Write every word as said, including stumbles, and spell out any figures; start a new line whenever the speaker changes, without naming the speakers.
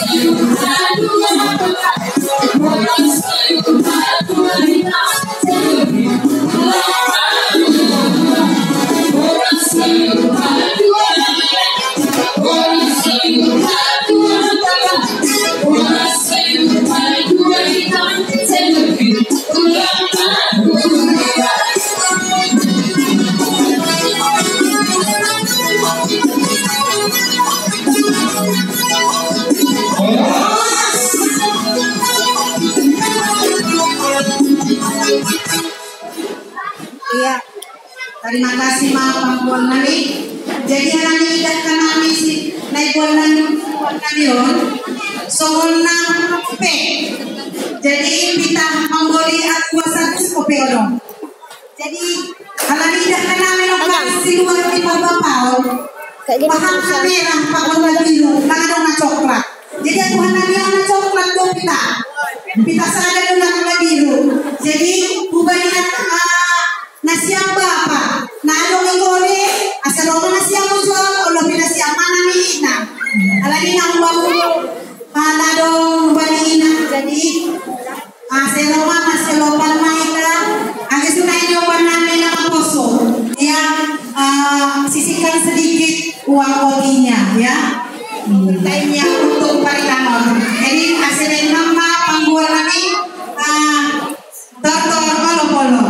Iya, terima kasih ma pangkuan nami. Jadi nami ikat kanami si naik bulan bulan kami on. Soal na kope. Jadi kita menggoli aku satu kope on. Jadi kalau ikat kanami lokasi luar di bawah. Bahan merah pakai biru, tangan warna coklat. Jadi aku nami warna coklat dong kita. Kita sadar warna biru. Jadi bukannya nasi apa apa, nalong igore, asal orang nasi apa jual, kalau bina nasi apa nami na, alagi nang baru, panadong bani na, jadi asal orang nasi lopan maika, agak sunai lopan nami na poso, ya sisihkan sedikit uang kopinya, ya, lainnya untuk paritangan. Jadi asal nama pangguan nami, Doktor Polo Polo.